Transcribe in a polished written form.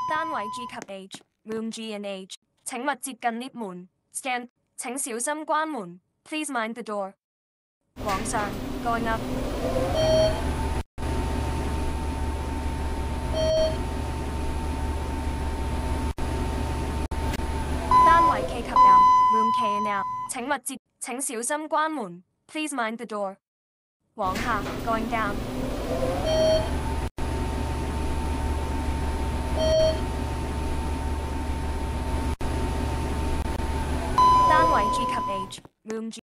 單位 G 及 H，Room G and H，請勿接近 lift 門。Scan， 請小心關門。Please mind the door。往上 ，Going up。單位 K 及 L，Room K and L， 請小心關門。Please mind the door。往下 ，Going down。單位 G 及 H，Room G。